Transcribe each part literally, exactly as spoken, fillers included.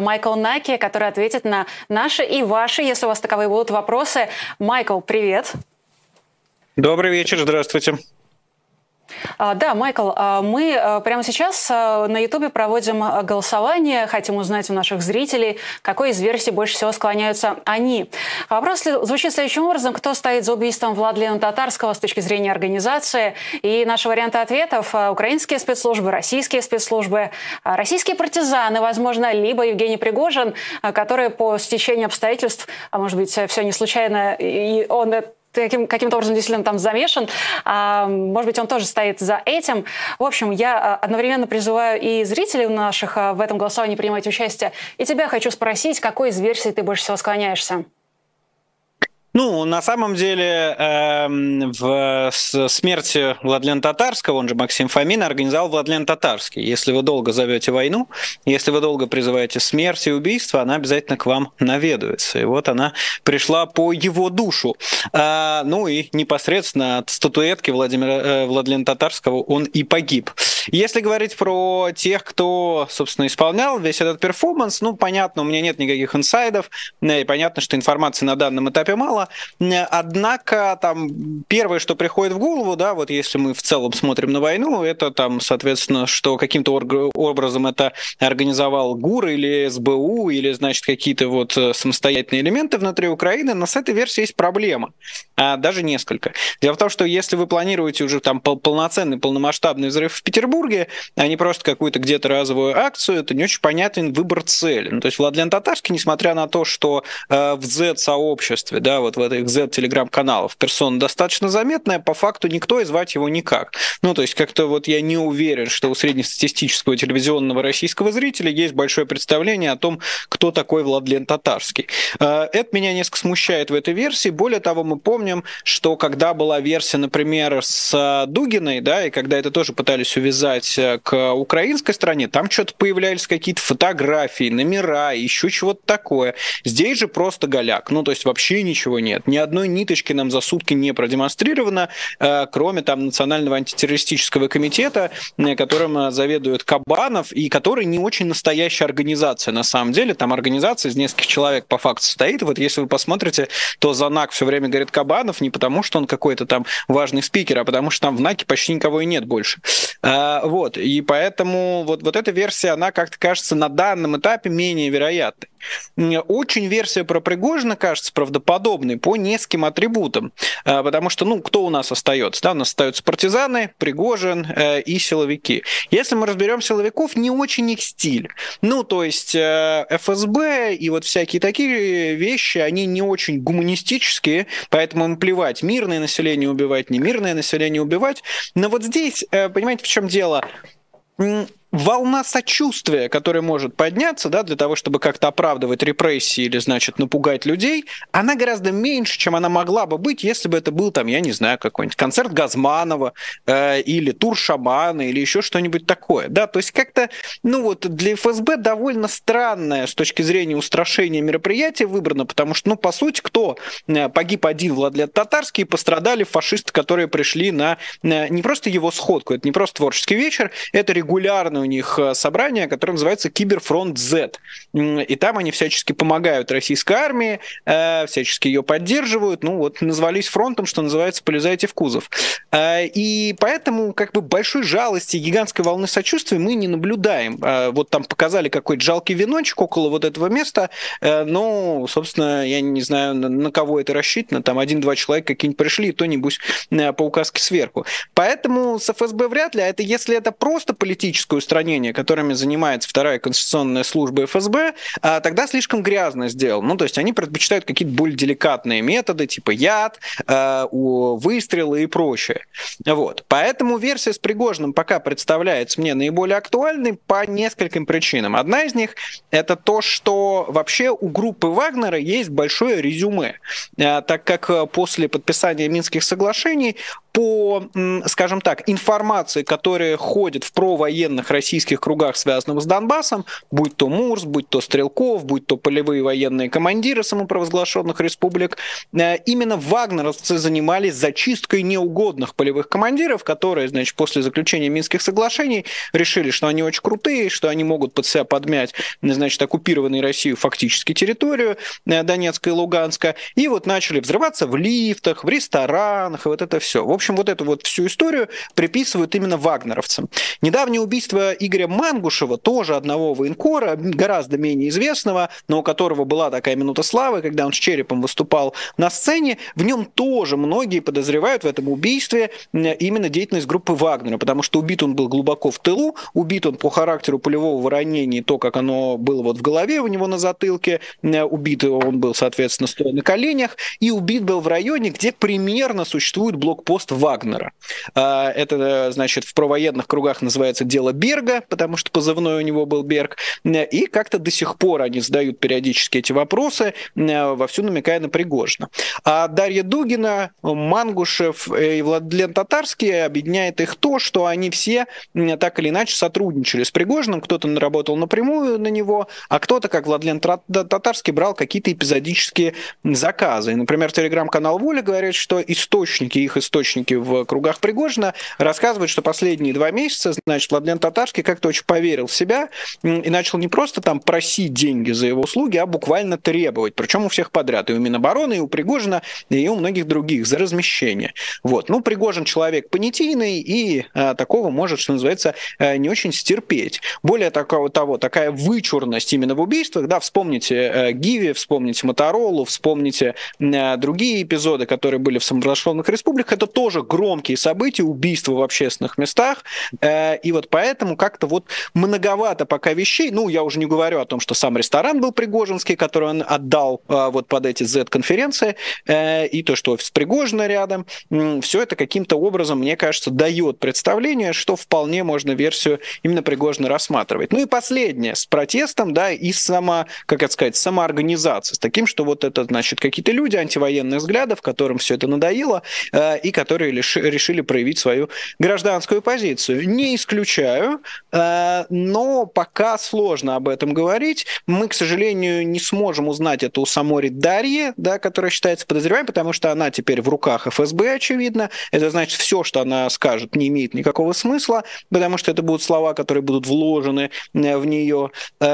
Майкл Наки, который ответит на наши и ваши, если у вас таковые будут, вопросы. Майкл, привет. Добрый вечер, здравствуйте. Да, Майкл, мы прямо сейчас на Ютубе проводим голосование, хотим узнать у наших зрителей, какой из версий больше всего склоняются они. Вопрос звучит следующим образом: кто стоит за убийством Владлена Татарского с точки зрения организации? И наши варианты ответов: украинские спецслужбы, российские спецслужбы, российские партизаны, возможно, либо Евгений Пригожин, который по стечению обстоятельств, а может быть, все не случайно, и он Каким, каким-то образом действительно там замешан. А, может быть, он тоже стоит за этим. В общем, я одновременно призываю и зрителей наших в этом голосовании принимать участие. И тебя хочу спросить, какой из версий ты больше всего склоняешься? Ну, на самом деле, э, в смерти Владлена Татарского, он же Максим Фомин, организовал Владлен Татарский. Если вы долго зовете войну, если вы долго призываете смерть и убийство, она обязательно к вам наведывается. И вот она пришла по его душу. А, ну и непосредственно от статуэтки Владимира, э, Владлена Татарского он и погиб. Если говорить про тех, кто, собственно, исполнял весь этот перформанс, ну, понятно, у меня нет никаких инсайдов, и понятно, что информации на данном этапе мало. Однако там первое, что приходит в голову, да, вот если мы в целом смотрим на войну, это там, соответственно, что каким-то образом это организовал ГУР или СБУ, или, значит, какие-то вот самостоятельные элементы внутри Украины, но с этой версией есть проблема, а даже несколько. Дело в том, что если вы планируете уже там полноценный, полномасштабный взрыв в Петербурге, а не просто какую-то где-то разовую акцию, это не очень понятен выбор цели. Ну, то есть Владлен Татарский, несмотря на то, что э, в зет-сообществе, да, вот в этих зет-телеграм-каналах персона достаточно заметная, по факту никто и звать его никак. Ну, то есть как-то вот я не уверен, что у среднестатистического телевизионного российского зрителя есть большое представление о том, кто такой Владлен Татарский. Это меня несколько смущает в этой версии. Более того, мы помним, что когда была версия, например, с Дугиной, да, и когда это тоже пытались увязать к украинской стороне, там что-то появлялись какие-то фотографии, номера, еще чего-то такое. Здесь же просто голяк. Ну, то есть вообще ничего нет. Ни одной ниточки нам за сутки не продемонстрировано, кроме там Национального антитеррористического комитета, которым заведует Кабанов, и который не очень настоящая организация на самом деле. Там организация из нескольких человек по факту состоит. Вот если вы посмотрите, то за НАК все время говорит Кабанов не потому, что он какой-то там важный спикер, а потому что там в НАКе почти никого и нет больше. Вот. И поэтому вот, вот эта версия, она как-то кажется на данном этапе менее вероятной. Очень версия про Пригожина кажется правдоподобной по нескольким атрибутам, потому что, ну, кто у нас остается? Да, у нас остаются партизаны, Пригожин э, и силовики. Если мы разберем силовиков, не очень их стиль. Ну, то есть э, эф эс бэ и вот всякие такие вещи, они не очень гуманистические, поэтому им плевать, мирное население убивать, не мирное население убивать. Но вот здесь, э, понимаете, в чем дело? Волна сочувствия, которая может подняться, да, для того, чтобы как-то оправдывать репрессии или, значит, напугать людей, она гораздо меньше, чем она могла бы быть, если бы это был, там, я не знаю, какой-нибудь концерт Газманова э, или тур шамана или еще что-нибудь такое. Да? То есть как-то, ну вот, для эф эс бэ довольно странное с точки зрения устрашения мероприятие выбрано, потому что, ну, по сути, кто погиб один Владлен Татарский, и пострадали фашисты, которые пришли на, на не просто его сходку, это не просто творческий вечер, это регулярно у них собрание, которое называется Киберфронт зет. И там они всячески помогают российской армии, всячески ее поддерживают. Ну вот назвались фронтом, что называется, полезайте в кузов. И поэтому как бы большой жалости, гигантской волны сочувствия мы не наблюдаем. Вот там показали какой-то жалкий веночек около вот этого места, но, собственно, я не знаю, на кого это рассчитано. Там один-два человека какие-нибудь пришли, и то небось по указке сверху. Поэтому с эф эс бэ вряд ли, а это если это просто политическое устранение, которыми занимается вторая конституционная служба эф эс бэ, тогда слишком грязно сделано. Ну, то есть они предпочитают какие-то более деликатные методы, типа яд, выстрелы и прочее. Вот. Поэтому версия с Пригожиным пока представляется мне наиболее актуальной по нескольким причинам. Одна из них — это то, что вообще у группы Вагнера есть большое резюме, так как после подписания Минских соглашений по, скажем так, информации, которая ходит в провоенных российских кругах, связанных с Донбассом, будь то Мурс, будь то Стрелков, будь то полевые военные командиры самопровозглашенных республик, именно вагнеровцы занимались зачисткой неугодных полевых командиров, которые, значит, после заключения Минских соглашений решили, что они очень крутые, что они могут под себя подмять, значит, оккупированную Россию фактически территорию Донецка и Луганска, и вот начали взрываться в лифтах, в ресторанах, и вот это все. В общем, вот эту вот всю историю приписывают именно вагнеровцам. Недавнее убийство Игоря Мангушева, тоже одного военкора, гораздо менее известного, но у которого была такая минута славы, когда он с черепом выступал на сцене, в нем тоже многие подозревают в этом убийстве именно деятельность группы Вагнера, потому что убит он был глубоко в тылу, убит он по характеру пулевого ранения, то, как оно было вот в голове у него на затылке, убит он был, соответственно, стоя на коленях, и убит был в районе, где примерно существует блокпост Вагнера. Это, значит, в провоенных кругах называется дело Берга, потому что позывной у него был Берг, и как-то до сих пор они задают периодически эти вопросы, вовсю намекая на Пригожина. А Дарья Дугина, Мангушев и Владлен Татарский объединяет их то, что они все так или иначе сотрудничали с Пригожиным, кто-то работал напрямую на него, а кто-то, как Владлен Татарский, брал какие-то эпизодические заказы. И, например, телеграм-канал «Воля» говорит, что источники, их источники в кругах Пригожина рассказывают, что последние два месяца, значит, Владлен Татарский как-то очень поверил в себя и начал не просто там просить деньги за его услуги, а буквально требовать, причем у всех подряд, и у Минобороны, и у Пригожина, и у многих других, за размещение. Вот. Ну, Пригожин человек понятийный, и а, такого может, что называется, а, не очень стерпеть. Более такого, того, такая вычурность именно в убийствах, да, вспомните а, Гиви, вспомните Моторолу, вспомните а, другие эпизоды, которые были в самопровозглашенных республиках, это тоже громкие события, убийства в общественных местах, а, и вот поэтому как-то вот многовато пока вещей, ну, я уже не говорю о том, что сам ресторан был пригожинский, который он отдал а, вот под эти зет-конференции, а, и то, что офис Пригожина рядом, все это каким-то образом, мне кажется, дает представление, что вполне можно версию именно Пригожина рассматривать. Ну и последнее, с протестом, да, и сама, как это сказать, самоорганизация, с таким, что вот это, значит, какие-то люди антивоенных взглядов, которым все это надоело, э, и которые лиши, решили проявить свою гражданскую позицию. Не исключаю, э, но пока сложно об этом говорить. Мы, к сожалению, не сможем узнать это у самой Дарьи, да, которая считается подозреваемой, потому что она теперь в руках эф эс бэ, очевидно. Это значит, все, что она скажет, не имеет никакого смысла, потому что это будут слова, которые будут вложены в нее.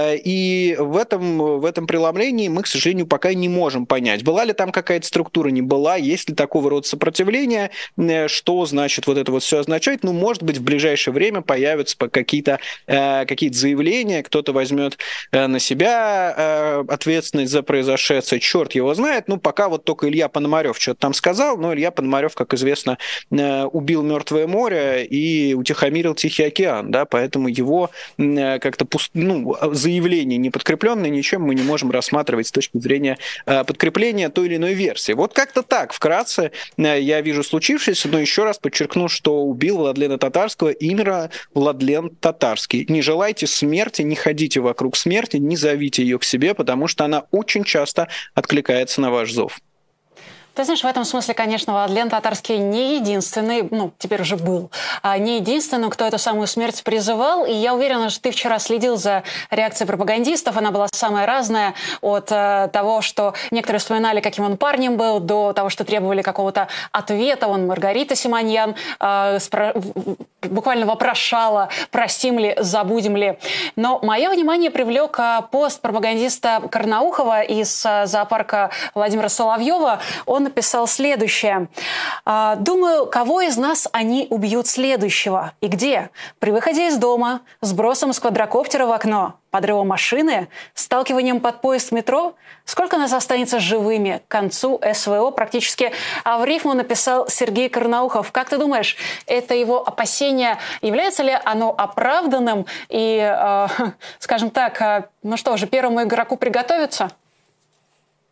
И в этом, в этом преломлении мы, к сожалению, пока не можем понять, была ли там какая-то структура, не была, есть ли такого рода сопротивление, что значит вот это вот все означает. Ну, может быть, в ближайшее время появятся какие-то, какие-то заявления, кто-то возьмет на себя ответственность за произошедшее, черт его знает. Ну, пока вот только Илья Пономарев что-то там сказал, но Илья Пономарев, как известно, убил Мертвое море и утихомирил Тихий океан, да, поэтому его как-то пуст... ну, заявление не подкрепленное ничем мы не можем рассматривать с точки зрения подкрепления той или иной версии. Вот как-то так, вкратце, я вижу случившееся, но еще раз подчеркну, что убил Владлена Татарского именно Владлен Татарский. Не желайте смерти, не ходите вокруг смерти, не зовите ее к себе, потому что она очень часто откликается на ваш зов. Ты знаешь, в этом смысле, конечно, Владлен Татарский не единственный, ну, теперь уже был, а не единственный, кто эту самую смерть призывал. И я уверена, что ты вчера следил за реакцией пропагандистов. Она была самая разная, от э, того, что некоторые вспоминали, каким он парнем был, до того, что требовали какого-то ответа. Он, Маргарита Симоньян, э, спро... буквально вопрошала, простим ли, забудем ли. Но мое внимание привлек пост пропагандиста Карнаухова из зоопарка Владимира Соловьева. Он написал следующее. «Думаю, кого из нас они убьют следующего? И где? При выходе из дома, сбросом с квадрокоптера в окно, подрывом машины, сталкиванием под поезд метро? Сколько нас останется живыми к концу эс вэ о практически?» А в рифму написал Сергей Карнаухов. Как ты думаешь, это его опасение, является ли оно оправданным? И, э, скажем так, э, ну что же, первому игроку приготовиться?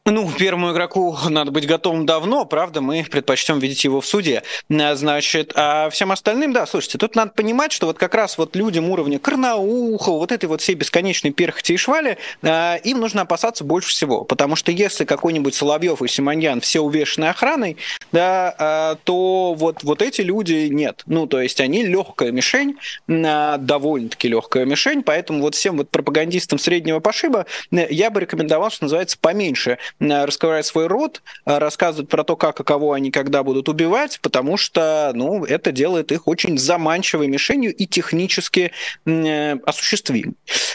Ну, первому игроку надо быть готовым давно, правда, мы предпочтем видеть его в суде. Значит, а всем остальным, да, слушайте, тут надо понимать, что вот как раз вот людям уровня Карнаухова, вот этой вот всей бесконечной перхоти и швали, им нужно опасаться больше всего, потому что если какой-нибудь Соловьев и Симоньян все увешаны охраной, да, то вот, вот эти люди нет. Ну, то есть они легкая мишень, довольно-таки легкая мишень, поэтому вот всем вот пропагандистам среднего пошиба я бы рекомендовал, что называется, поменьше раскрывать свой рот, рассказывать про то, как и кого они когда будут убивать, потому что, ну, это делает их очень заманчивой мишенью и технически э, осуществимой.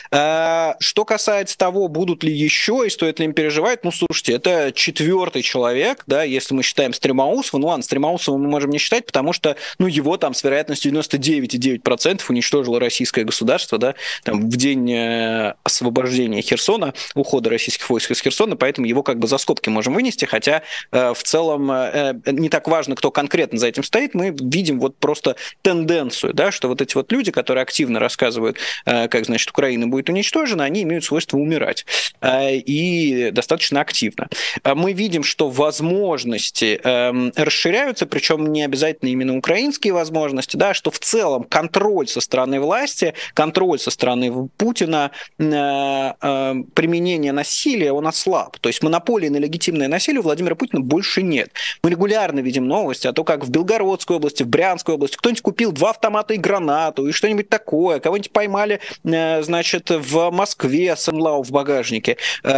Э, что касается того, будут ли еще и стоит ли им переживать, ну, слушайте, это четвертый человек, да, если мы считаем Стремоусова, ну ладно, Стремоусова мы можем не считать, потому что, ну, его там с вероятностью девяносто девять целых девять десятых процента уничтожило российское государство, да, там в день э, освобождения Херсона, ухода российских войск из Херсона, поэтому его как бы за скобки можем вынести, хотя э, в целом э, не так важно, кто конкретно за этим стоит, мы видим вот просто тенденцию, да, что вот эти вот люди, которые активно рассказывают, э, как, значит, Украина будет уничтожена, они имеют свойство умирать, э, и достаточно активно. Мы видим, что возможности э, расширяются, причем не обязательно именно украинские возможности, да, что в целом контроль со стороны власти, контроль со стороны Путина, э, э, применение насилия, он ослаб. То есть монополии на легитимное насилие у Владимира Путина больше нет. Мы регулярно видим новости о том, как в Белгородской области, в Брянской области кто-нибудь купил два автомата и гранату, и что-нибудь такое, кого-нибудь поймали, значит, в Москве с МЛАУ в багажнике,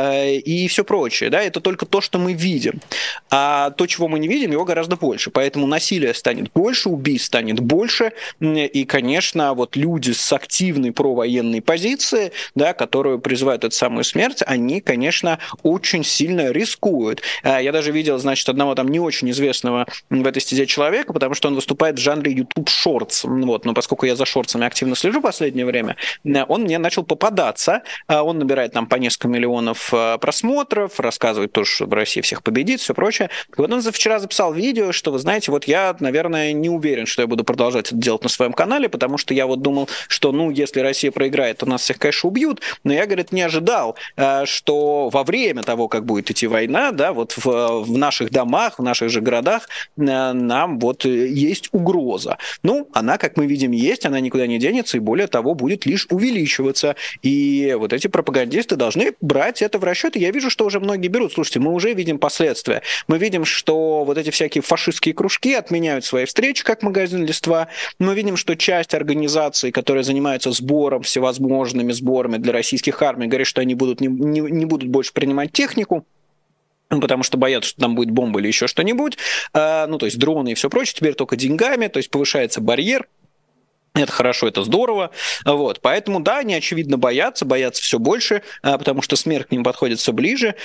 и все прочее. Да? Это только то, что мы видим. А то, чего мы не видим, его гораздо больше. Поэтому насилие станет больше, убийств станет больше, и, конечно, вот люди с активной провоенной позицией, да, которые призывают эту самую смерть, они, конечно, очень сильно рискуют. Я даже видел, значит, одного там не очень известного в этой стезе человека, потому что он выступает в жанре YouTube Shorts. Вот. Но поскольку я за шортсами активно слежу в последнее время, он мне начал попадаться. Он набирает там по несколько миллионов просмотров, рассказывает тоже, что в России всех победит, все прочее. И вот он вчера записал видео, что, вы знаете, вот я, наверное, не уверен, что я буду продолжать это делать на своем канале, потому что я вот думал, что, ну, если Россия проиграет, то нас всех, конечно, убьют. Но я, говорит, не ожидал, что во время того, как будет идти война, да, вот в, в наших домах, в наших же городах нам вот есть угроза. Ну, она, как мы видим, есть, она никуда не денется, и более того, будет лишь увеличиваться. И вот эти пропагандисты должны брать это в расчет, и я вижу, что уже многие берут. Слушайте, мы уже видим последствия. Мы видим, что вот эти всякие фашистские кружки отменяют свои встречи, как магазин «Листва». Мы видим, что часть организаций, которые занимаются сбором, всевозможными сборами для российских армий, говорят, что они будут, не, не, не будут больше принимать технику, потому что боятся, что там будет бомба или еще что-нибудь, ну, то есть дроны и все прочее, теперь только деньгами, то есть повышается барьер. Это хорошо, это здорово. Вот. Поэтому, да, они, очевидно, боятся, боятся все больше, потому что смерть к ним подходит все ближе.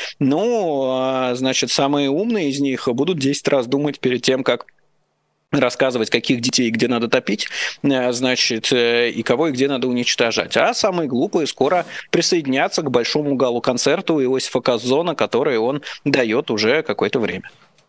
Но, значит, самые умные из них будут десять раз думать перед тем, как рассказывать, каких детей где надо топить, значит, и кого и где надо уничтожать. А самые глупые скоро присоединятся к большому галу-концерту Иосифа Кобзона, который он дает уже какое-то время.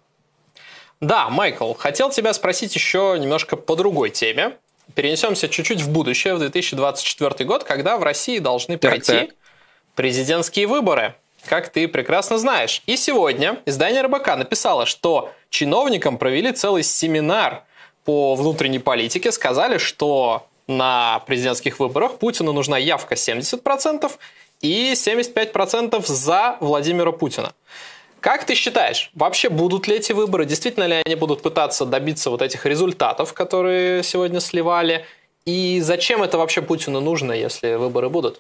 Да, Майкл, хотел тебя спросить еще немножко по другой теме. Перенесемся чуть-чуть в будущее, в две тысячи двадцать четвёртый год, когда в России должны пройти так, так. президентские выборы, как ты прекрасно знаешь. И сегодня издание эр бэ ка написало, что чиновникам провели целый семинар по внутренней политике, сказали, что на президентских выборах Путину нужна явка семьдесят процентов и семьдесят пять процентов за Владимира Путина. Как ты считаешь, вообще будут ли эти выборы? Действительно ли они будут пытаться добиться вот этих результатов, которые сегодня сливали? И зачем это вообще Путину нужно, если выборы будут?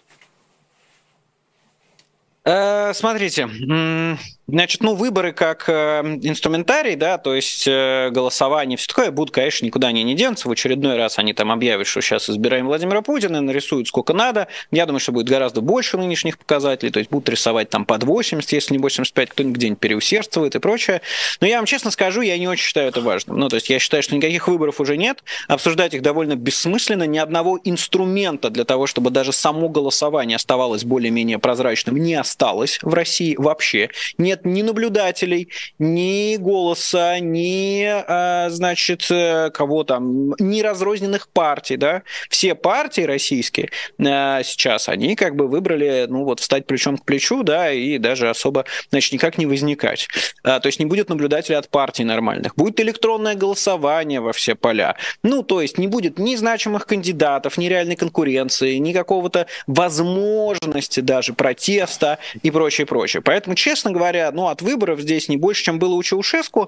Смотрите, значит, ну, выборы как инструментарий, да, то есть голосование, все такое, будут, конечно, никуда они не денутся. В очередной раз они там объявят, что сейчас избираем Владимира Путина, нарисуют сколько надо. Я думаю, что будет гораздо больше нынешних показателей, то есть будут рисовать там под восемьдесят, если не восемьдесят пять, кто-нибудь где-нибудь переусердствует и прочее. Но я вам честно скажу, я не очень считаю это важным. Ну, то есть я считаю, что никаких выборов уже нет, обсуждать их довольно бессмысленно, ни одного инструмента для того, чтобы даже само голосование оставалось более-менее прозрачным, не осталось в России вообще. Нет нет ни наблюдателей, ни «Голоса», ни, значит, кого там, ни разрозненных партий, да. Все партии российские сейчас, они как бы выбрали, ну вот, встать плечом к плечу, да, и даже особо, значит, никак не возникать. То есть не будет наблюдателей от партий нормальных. Будет электронное голосование во все поля. Ну, то есть не будет ни значимых кандидатов, ни реальной конкуренции, ни какого-то возможности даже протеста и прочее, прочее. Поэтому, честно говоря, ну, от выборов здесь не больше, чем было у Чаушеску,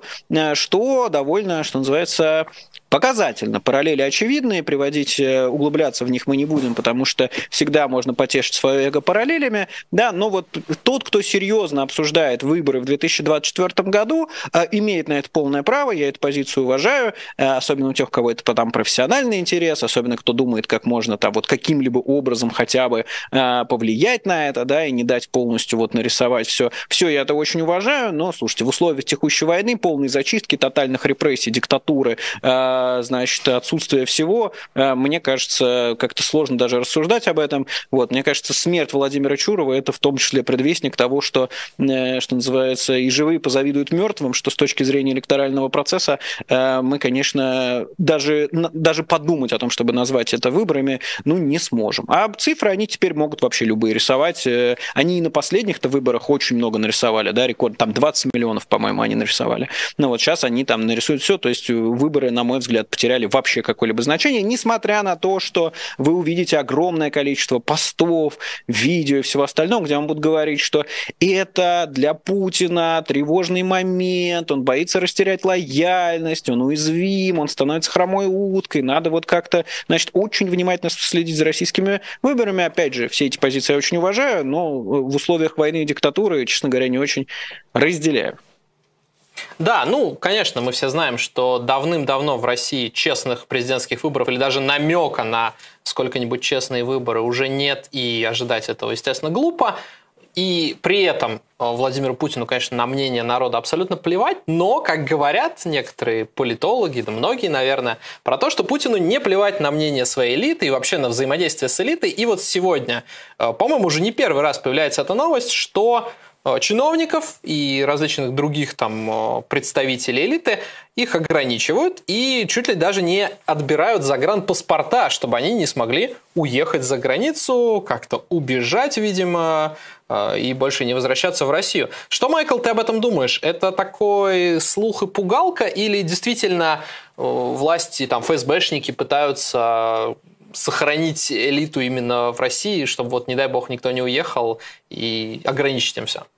что довольно, что называется, показательно. Параллели очевидные, приводить, углубляться в них мы не будем, потому что всегда можно потешить свое эго параллелями, да, но вот тот, кто серьезно обсуждает выборы в две тысячи двадцать четвёртом году, имеет на это полное право, я эту позицию уважаю, особенно у тех, у кого это там профессиональный интерес, особенно кто думает, как можно там вот каким-либо образом хотя бы повлиять на это, да, и не дать полностью вот нарисовать все. Все, я это очень уважаю, но, слушайте, в условиях текущей войны, полной зачистки, тотальных репрессий, диктатуры, значит, отсутствие всего, мне кажется, как-то сложно даже рассуждать об этом. Вот, мне кажется, смерть Владимира Чурова — это в том числе предвестник того, что, что называется, и живые позавидуют мертвым, что с точки зрения электорального процесса мы, конечно, даже, даже подумать о том, чтобы назвать это выборами, ну, не сможем. А цифры они теперь могут вообще любые рисовать. Они и на последних-то выборах очень много нарисовали, да, рекорд, там двадцать миллионов, по-моему, они нарисовали. Но вот сейчас они там нарисуют все, то есть выборы, на мой взгляд, потеряли вообще какое-либо значение, несмотря на то, что вы увидите огромное количество постов, видео и всего остального, где вам будут говорить, что это для Путина тревожный момент, он боится растерять лояльность, он уязвим, он становится хромой уткой, надо вот как-то, значит, очень внимательно следить за российскими выборами. Опять же, все эти позиции я очень уважаю, но в условиях войны и диктатуры, честно говоря, не очень разделяю. Да, ну, конечно, мы все знаем, что давным-давно в России честных президентских выборов или даже намека на сколько-нибудь честные выборы уже нет, и ожидать этого, естественно, глупо. И при этом Владимиру Путину, конечно, на мнение народа абсолютно плевать, но, как говорят некоторые политологи, да многие, наверное, про то, что Путину не плевать на мнение своей элиты и вообще на взаимодействие с элитой. И вот сегодня, по-моему, уже не первый раз появляется эта новость, что чиновников и различных других там представителей элиты их ограничивают и чуть ли даже не отбирают загранпаспорта, чтобы они не смогли уехать за границу, как-то убежать, видимо, и больше не возвращаться в Россию. Что, Майкл, ты об этом думаешь? Это такой слух и пугалка или действительно власти, там, ФСБшники пытаются сохранить элиту именно в России, чтобы, вот, не дай бог, никто не уехал и ограничить им все?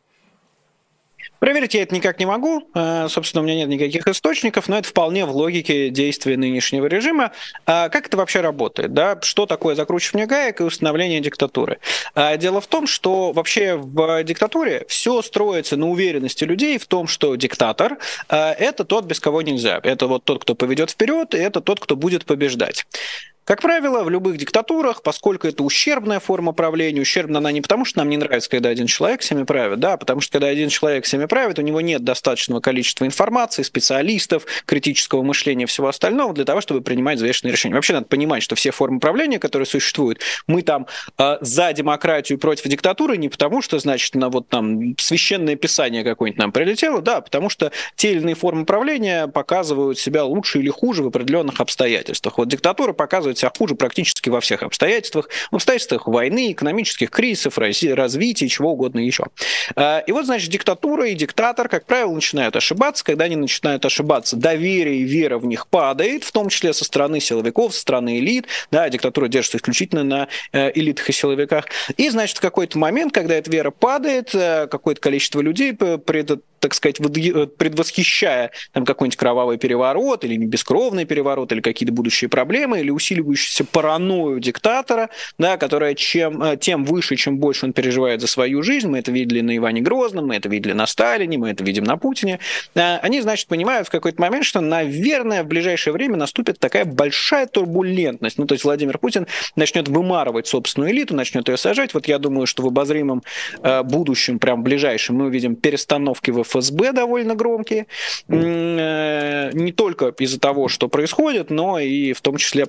Проверить я это никак не могу. Собственно, у меня нет никаких источников, но это вполне в логике действия нынешнего режима. Как это вообще работает? Да? Что такое закручивание гаек и установление диктатуры? Дело в том, что вообще в диктатуре все строится на уверенности людей в том, что диктатор – это тот, без кого нельзя. Это вот тот, кто поведет вперед, и это тот, кто будет побеждать. Как правило, в любых диктатурах, поскольку это ущербная форма правления, ущербна она не потому, что нам не нравится, когда один человек всеми правит, да, потому что когда один человек всеми правит, у него нет достаточного количества информации, специалистов, критического мышления и всего остального для того, чтобы принимать взвешенные решения. Вообще надо понимать, что все формы правления, которые существуют, мы там э, за демократию против диктатуры не потому, что, значит, на вот там священное писание какое-нибудь нам прилетело, да, потому что те или иные формы правления показывают себя лучше или хуже в определенных обстоятельствах. Вот диктатура показывает себя хуже практически во всех обстоятельствах, в обстоятельствах войны, экономических кризисов, развития, чего угодно еще. И вот, значит, диктатура и диктатор, как правило, начинают ошибаться. Когда они начинают ошибаться, доверие и вера в них падает, в том числе со стороны силовиков, со стороны элит. Да, диктатура держится исключительно на элитах и силовиках. И, значит, в какой-то момент, когда эта вера падает, какое-то количество людей пред так сказать, предвосхищая там какой-нибудь кровавый переворот или бескровный переворот, или какие-то будущие проблемы, или усиливающуюся паранойю диктатора, да, которая чем, тем выше, чем больше он переживает за свою жизнь, мы это видели на Иване Грозном, мы это видели на Сталине, мы это видим на Путине, они, значит, понимают в какой-то момент, что, наверное, в ближайшее время наступит такая большая турбулентность. Ну, то есть Владимир Путин начнет вымарывать собственную элиту, начнет ее сажать. Вот я думаю, что в обозримом будущем, прям ближайшем, мы увидим перестановки в эф эс бэ довольно громкие, не только из-за того, что происходит, но и в том числе потому, что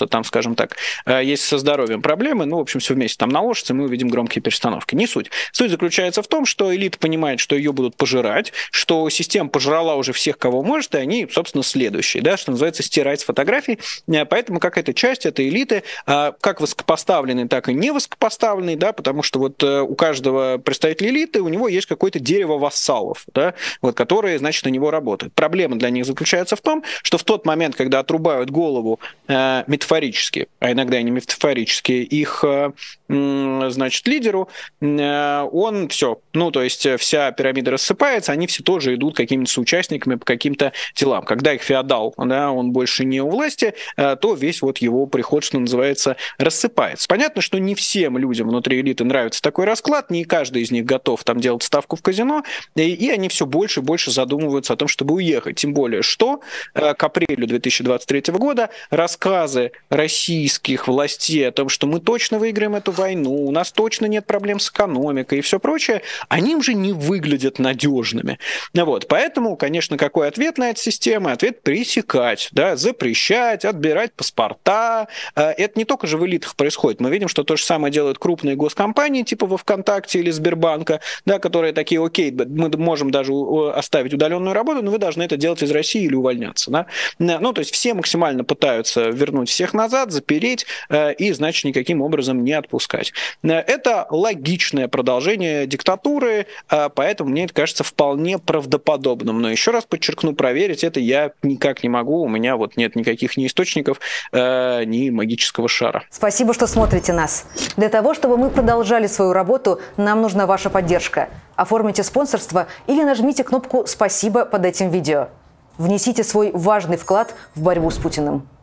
просто там, скажем так, есть со здоровьем проблемы, ну, в общем, все вместе там наложится, и мы увидим громкие перестановки. Не суть. Суть заключается в том, что элита понимает, что ее будут пожирать, что система пожрала уже всех, кого может, и они, собственно, следующие, да, что называется, стирать с фотографий. Поэтому какая-то часть этой элиты, как высокопоставленной, так и невысокопоставленной, да, потому что вот у каждого представителя элиты, у него есть какое-то дерево вассалов, да, вот, которые, значит, на него работают. Проблема для них заключается в том, что в тот момент, когда отрубают голову э, метафорически, а иногда и не метафорически, их, э, значит, лидеру, э, он все, ну, то есть вся пирамида рассыпается, они все тоже идут какими-то соучастниками по каким-то делам. Когда их феодал, да, он больше не у власти, э, то весь вот его приход, что называется, рассыпается. Понятно, что не всем людям внутри элиты нравится такой расклад, не каждый из них готов там делать ставку в казино, и, и они все больше и больше задумываются о том, чтобы уехать. Тем более, что э, к апрелю две тысячи двадцать третьего года рассказы российских властей о том, что мы точно выиграем эту войну, у нас точно нет проблем с экономикой и все прочее, они уже не выглядят надежными. Вот. Поэтому, конечно, какой ответ на эту систему? Ответ – пресекать, да, запрещать, отбирать паспорта. Это не только же в элитах происходит. Мы видим, что то же самое делают крупные госкомпании, типа во ВКонтакте или Сбербанка, да, которые такие: окей, мы можем даже оставить удаленную работу, но вы должны это делать из России или увольняться. Да? Ну, то есть все максимально пытаются вернуть всех назад, запереть и, значит, никаким образом не отпускать. Это логичное продолжение диктатуры, поэтому мне это кажется вполне правдоподобным. Но еще раз подчеркну, проверить это я никак не могу. У меня вот нет никаких ни источников, ни магического шара. Спасибо, что смотрите нас. Для того, чтобы мы продолжали свою работу, нам нужна ваша поддержка. Оформите спонсорство или нажмите кнопку «Спасибо» под этим видео. Внесите свой важный вклад в борьбу с Путиным.